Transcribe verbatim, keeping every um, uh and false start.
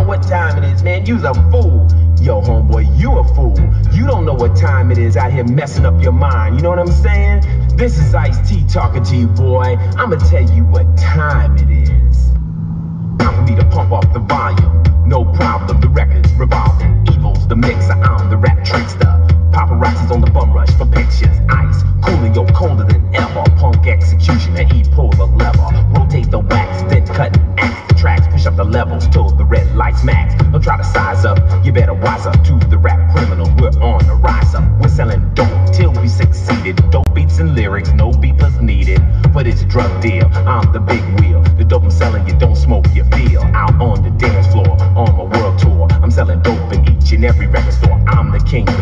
what time it is, man. You's a fool. Yo, homeboy, you a fool. You don't know what time it is out here messing up your mind. You know what I'm saying? This is Ice-T talking to you, boy. I'ma tell you what time it is. Time for me to pump up the volume. No problem, the record's revolving. Evil's the mixer, I'm the rap trickster. Paparazzi's on the bum rush for pictures. Ice, coolio, colder than ever. Punk execution, and E pull the lever. Rotate the wax, then cut and axe the tracks. Push up the levels till the red lights max. Don't try to size up, you better wise up to the rap criminal. We're on the rise up. We're selling dope till we succeeded. Dope beats and lyrics, no beepers needed. For this drug deal, I'm the big wheel. The dope I'm selling, you don't smoke, you feel. Out on the dance floor, on my world tour. I'm selling dope in each and every record store. I'm the king.